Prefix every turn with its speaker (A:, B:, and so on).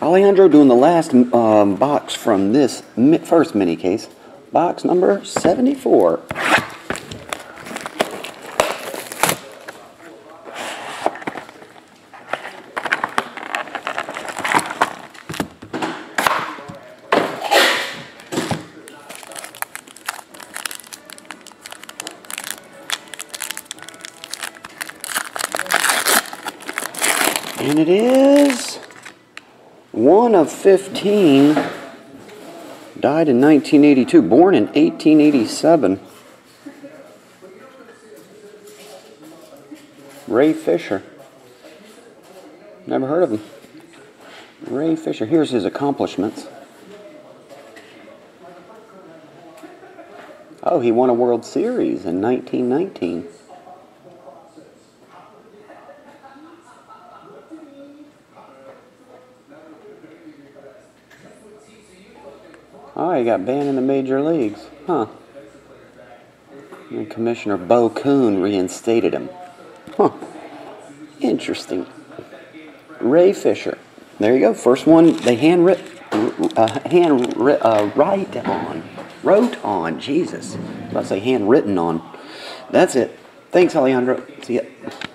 A: Alejandro doing the last box from this first mini case. Box number 74. And it is 1 of 15. Died in 1982. Born in 1887. Ray Fisher. Never heard of him. Ray Fisher. Here's his accomplishments. Oh, he won a World Series in 1919. Oh, he got banned in the major leagues. Huh. And Commissioner Bo Kuhn reinstated him. Huh. Interesting. Ray Fisher. There you go. First one they wrote on. Jesus. I was about to say handwritten on. That's it. Thanks, Alejandro. See ya.